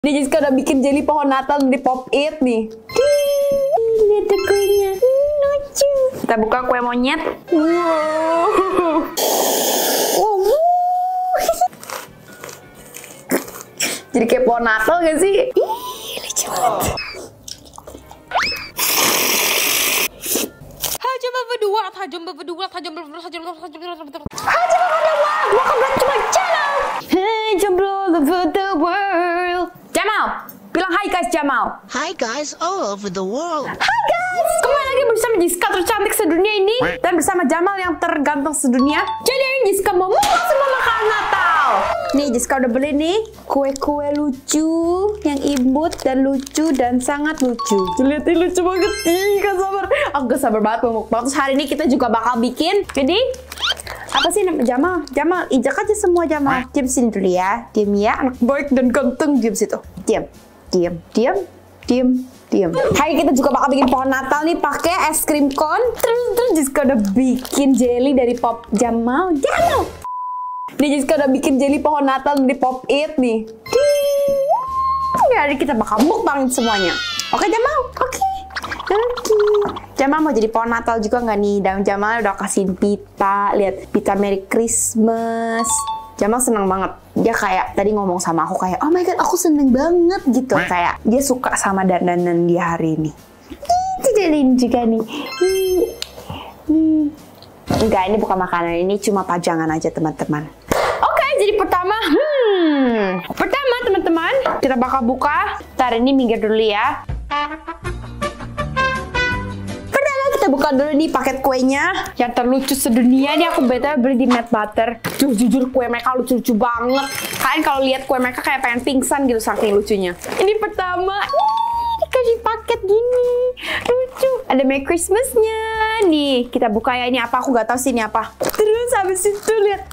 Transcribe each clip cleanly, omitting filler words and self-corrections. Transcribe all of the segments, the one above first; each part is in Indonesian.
Nih Jessica udah bikin jelly pohon Natal di Pop It nih. Lihat deh kuenya, lucu. Kita buka kue monyet. Wow. Jadi kayak pohon Natal gak sih? Ih, lucu banget. Jomblo over the world. Jamal, bilang hi guys Jamal. Hi guys all over the world. Hai guys, kembali lagi bersama Jessica tercantik sedunia ini dan bersama Jamal yang terganteng sedunia. Jadi ini Jessica mau semua makanan Natal. Nih Jessica udah beli nih kue-kue lucu yang imut dan lucu dan sangat lucu. Lihat ini lucu banget. Ih, gak sabar. Aku gak sabar banget mau mukbang. Terus hari ini kita juga bakal bikin. Jadi apa sih nama Jamal? Jamal, ijak aja semua Jamal. Diam sini dulu ya. Diam ya, anak baik dan ganteng. Diam situ. Diam. Diam. Diam. Diam. Diam. Hai, kita juga bakal bikin pohon Natal nih pakai es krim cone. Terus Jessica udah bikin jelly dari Pop Jamal. Jamal. Nih Jessica udah bikin jelly pohon Natal dari Pop It nih. Jadi kita bakal mukbangin semuanya. Oke Jamal? Oke. Jamal mau jadi pohon Natal juga nggak nih? Dan Jamal udah kasihin pita. Lihat, pita Merry Christmas. Jamal seneng banget. Dia kayak tadi ngomong sama aku kayak, oh my god, aku seneng banget gitu. Kayak dia suka sama dandanan dia hari ini. Itu jadi juga nih. Enggak, ini bukan makanan. Ini cuma pajangan aja teman-teman. Oke, jadi pertama teman-teman, kita bakal buka. Ntar ini minggir dulu ya. Kita buka dulu nih paket kuenya yang terlucu sedunia. Ini aku beli di Mad Butter. Jujur kue mereka lucu-lucu banget. Kalian kalau lihat kue mereka kayak pengen pingsan gitu saking lucunya. Ini pertama, dikasih paket gini, lucu. Ada Merry Christmas-nya. Nih kita buka ya, ini apa? Aku nggak tahu sih ini apa. Terus habis itu lihat,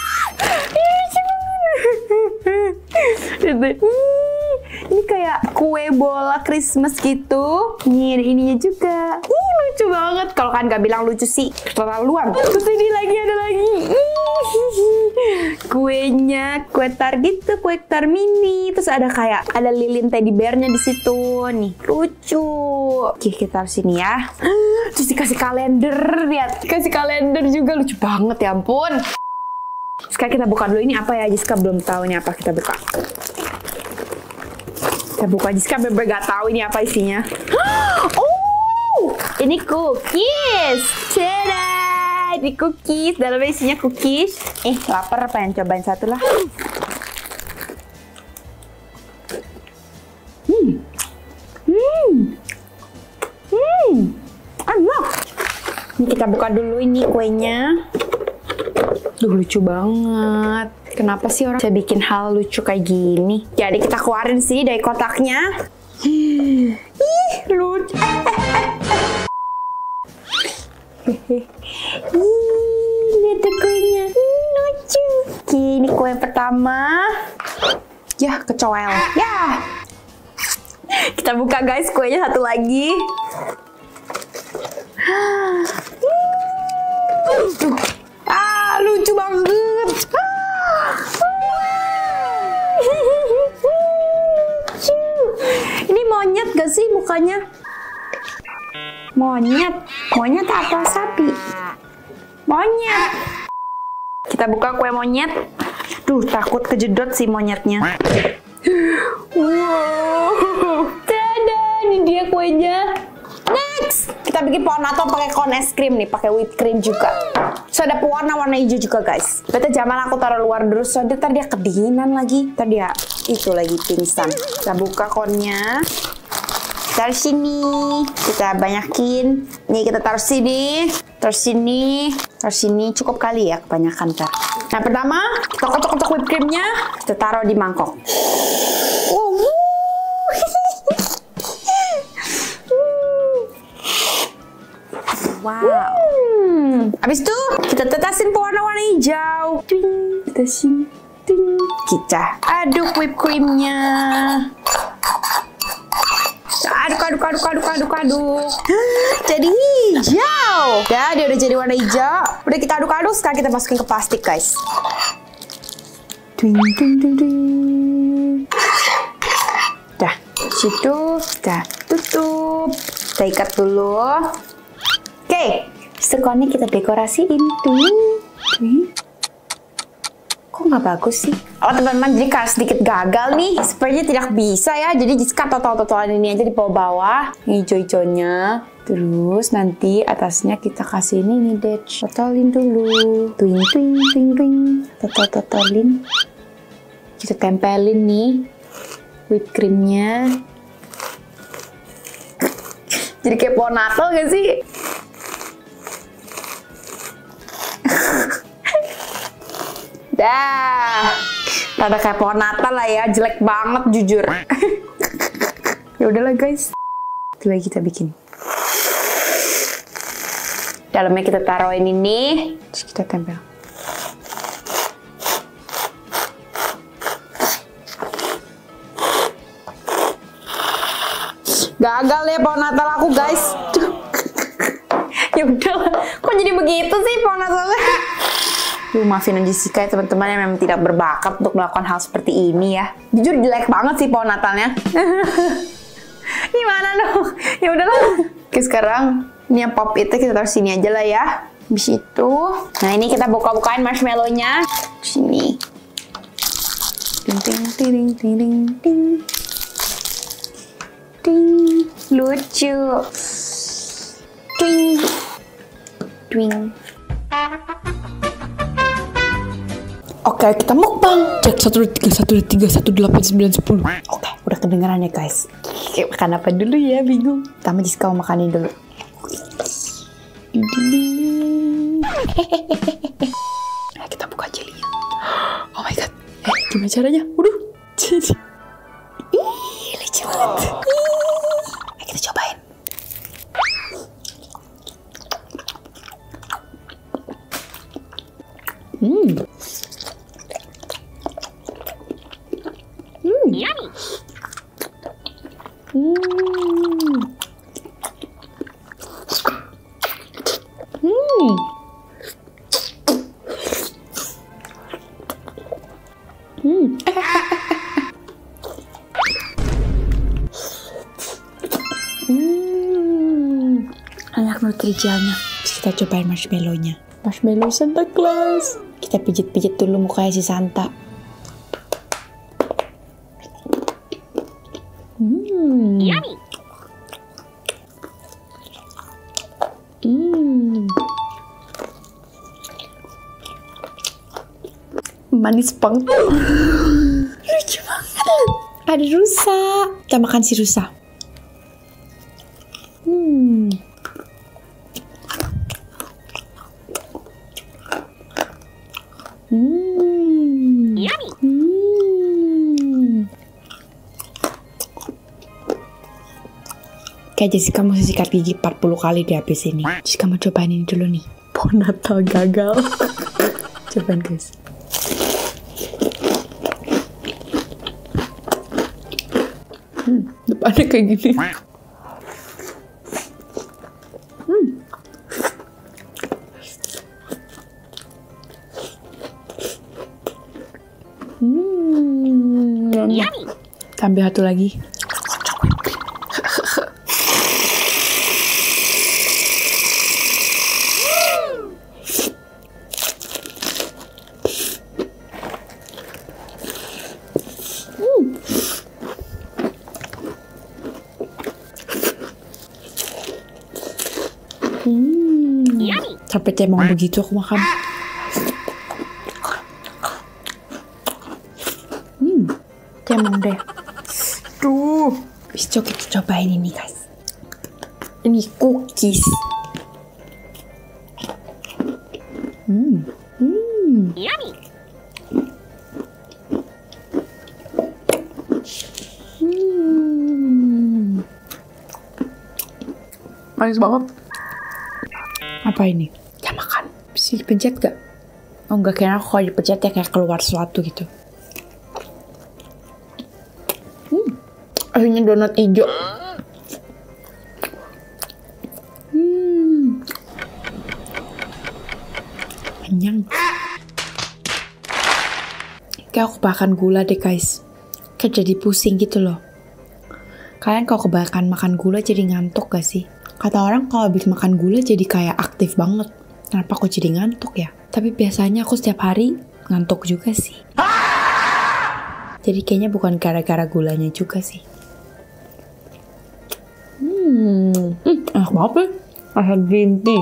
ini kayak kue bola Christmas gitu. Nih ada ininya juga. Lucu banget. Kalau kan nggak bilang lucu sih keterlaluan. Terus ini lagi ada lagi. Kuenya kue tar gitu, kue tar mini. Terus ada kayak ada lilin teddy bear-nya di situ. Nih lucu. Oke, kita taruh sini ya. Terus dikasih kalender. Lihat, dikasih kalender juga lucu banget ya ampun. Sekarang kita buka dulu, ini apa ya? Jessica belum tahu ini apa, kita buka. Kita buka, Jessica bener-bener gak tahu ini apa isinya. Oh, ini cookies. Tada, ini cookies. Dalamnya isinya cookies. Lapar, pengen cobain satu lah. Enak. Ini kita buka dulu ini kuenya. Duh, lucu banget. Kenapa sih orang bisa bikin hal lucu kayak gini? Jadi kita keluarin sih dari kotaknya. Ih, lucu. Lihat kuenya. Lucu. Oke, ini kue pertama. Ya, kecoel. Ya. Kita buka guys, kuenya satu lagi. Tuh. Lucu banget. Ini monyet gak sih mukanya? Monyet. Monyet atau sapi? Monyet. Kita buka kue monyet. Duh, takut kejedot sih monyetnya. Wow. Tada, ini dia kuenya. Next, kita bikin pohon Natal pakai cone es krim nih, pakai whipped cream juga. So ada warna hijau juga guys. Betul Jamal aku taruh luar dulu, soalnya ntar dia kedinginan lagi. Ntar dia itu lagi pingsan. Kita buka konnya. Taruh sini. Kita banyakin. Nih kita taruh sini. Taruh sini. Taruh sini. Cukup kali ya kebanyakan ntar. Nah pertama, kita kocok-kocok whipped creamnya. Kita taruh di mangkok. Wow. Abis itu kita tetesin pewarna-warna hijau. Tetesin. Kita aduk whipped creamnya. Aduk. Jadi hijau. Ya, dia udah jadi warna hijau. Udah kita aduk-aduk. Sekarang kita masukin ke plastik guys. Situ kita tutup, kita ikat dulu. Oke, sekonnya kita dekorasiin. Kok nggak bagus sih? Oh teman-teman, jadi karena sedikit gagal nih, sepertinya tidak bisa ya. Jadi Jiska total-totalan ini aja di bawah-bawah, hijau-hijaunya. Terus nanti atasnya kita kasih ini deh, totalin dulu, twing twing twing twing, totalin. Kita tempelin nih whipped creamnya. Jadi kayak pohon Natal gak sih? Dah, rada kayak pohon Natal lah ya, jelek banget jujur. Ya udahlah guys, itu lagi kita bikin. Dalamnya kita taruhin ini, terus kita tempel. Gagal ya pohon Natal aku guys. Ya udahlah, kok jadi begitu sih pohon Natalnya? Maafin Jessica ya teman-teman yang memang tidak berbakat untuk melakukan hal seperti ini ya. Jujur jelek banget sih pohon Natalnya. Gimana dong? Ya udahlah. Oke sekarang ini yang pop itu kita taruh sini aja lah ya. Habis itu, nah ini kita buka-bukain marshmallow-nya. Sini. Ting ting ting ting ting. Ting, lucu. Ting. Twing. Oke, kita mukbang. Cek 1, 2, 3, 1, 2, 3, 1, 8, 9, 10. Oke, udah kedengeran ya guys. Makan apa dulu ya, bingung. Pertama Jiska mau makanin dulu. Nah, kita buka jelinya. Oh my god. Gimana caranya? Waduh. Ih, lucu banget. Ayo kita cobain. Yummy. Enak nutrijalnya. Kita cobain marshmallow-nya. Marshmallow Santa Claus. Kita pijit-pijit dulu mukanya si Santa. Yummy. Manis banget. Lucu banget. Ada rusa. Kita makan si rusa. Yummy. Kayak Jessica mau sikat gigi 40 kali di habis ini. Jessica mau cobain ini dulu nih. Pohon Natal gagal. Cobain guys. Depannya kayak gini. Yummy. Tambah satu lagi. Sampai cemong begitu aku makan. Cemong deh. Tuh. Bisa kita cobain ini guys. Ini cookies. Yummy. Manis banget. Apa ini? Ya makan. Bisa dipencet gak? Oh enggak, kayaknya kalau dipencet ya kayak keluar sesuatu gitu. Akhirnya donat hijau. Kenyang. Kayak aku makan gula deh guys. Kayak jadi pusing gitu loh. Kalian kalau kebanyakan makan gula jadi ngantuk gak sih? Kata orang kalau habis makan gula jadi kayak aktif banget. Kenapa aku jadi ngantuk ya? Tapi biasanya aku setiap hari ngantuk juga sih. Jadi kayaknya bukan gara-gara gulanya juga sih. Enak banget ya. Rasa green tea.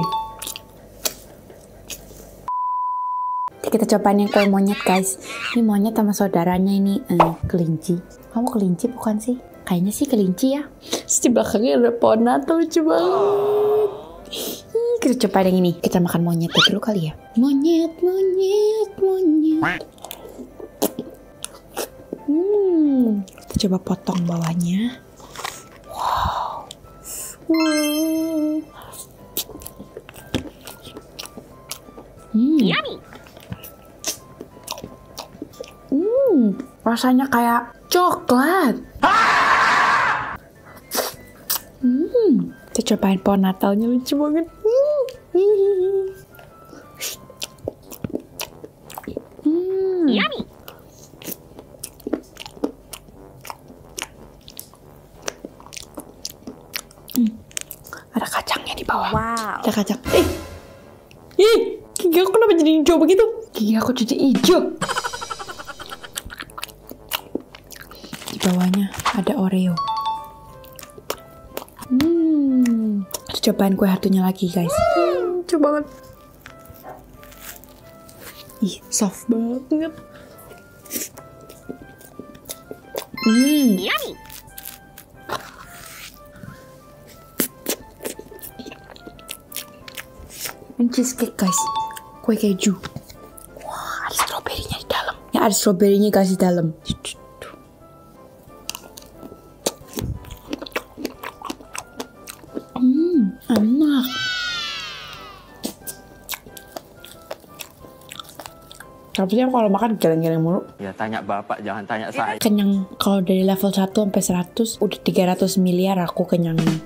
Kita cobain yang kue monyet guys. Ini monyet sama saudaranya ini kelinci. Kamu kelinci bukan sih? Kayaknya sih kelinci ya. Terus di belakangnya ada pohon Natal, lucu banget. Kita cobain yang ini. Kita makan monyetnya dulu kali ya. Monyet, monyet, monyet. Kita coba potong bawahnya. Wow. Yummy. Rasanya kayak coklat. Kita cobain pohon Natalnya, lucu banget. Yummy. Ada kacangnya di bawah. Wow. Ada kacang. Gigi aku kenapa jadi hijau begitu? Gigi aku jadi hijau. Di bawahnya ada Oreo. Kita cobain kue hatunya lagi guys. Lucu banget. Ih, soft banget. Yummy. Ini cheesecake guys, kue keju. Wah, ada stroberinya di dalam. Ya ada stroberinya guys di dalam. Enak. Tapi kalau makan geleng-geleng mulu. Ya tanya bapak, jangan tanya saya. Kenyang kalau dari level 1 sampai 100 udah 300 miliar aku kenyangnya.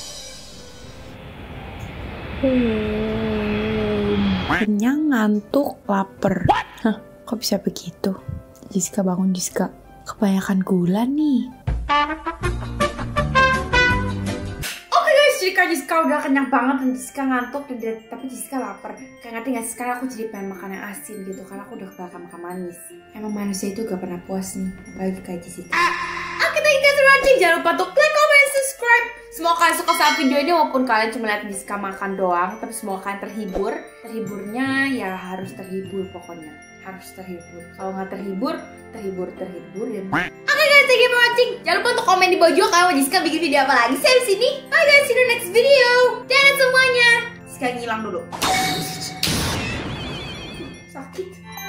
Kenyang, ngantuk, lapar. Hah, kok bisa begitu? Jessica bangun, Jessica. Kebanyakan gula nih. Oke guys, jadi Kak Jessica udah kenyang banget dan Jessica ngantuk tapi Jessica lapar. Kayak ngerti gak sih, sekarang aku jadi pengen makan yang asin gitu karena aku udah kebanyakan makan manis. Emang manusia itu gak pernah puas nih, apalagi kayak Jessica. Oke, thank you guys for watching. Jangan lupa untuk like, comment, subscribe. Semoga kalian suka sama video ini walaupun kalian cuma lihat Jessica makan doang, tapi semoga kalian terhibur. Terhiburnya ya harus terhibur pokoknya. Harus terhibur. Kalau nggak terhibur dan oke guys, thank you for watching. Jangan lupa untuk komen di bawah juga kalau Jessica bikin video apa lagi. Saya di sini. Bye guys, see you in the next video. Dadah semuanya. Jessica ngilang dulu. Sakit.